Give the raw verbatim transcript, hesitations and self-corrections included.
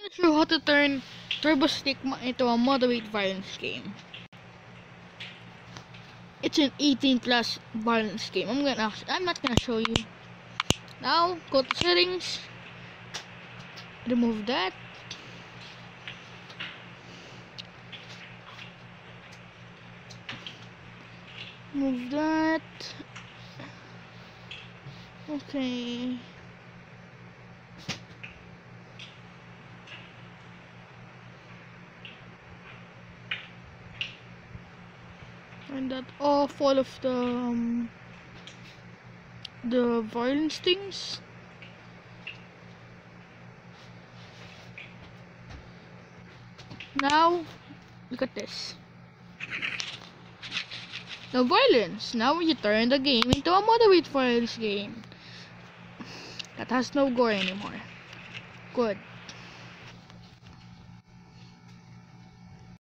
not sure how to turn Turbo Stick into a moderate violence game. It's an eighteen plus violence game. I'm gonna I'm not gonna show you. Now go to settings. Remove that. Move that. Okay. And that off all of the um, the violence things. Now look at this. No violence. Now you turn the game into a moderate violence game that has no gore anymore. Good.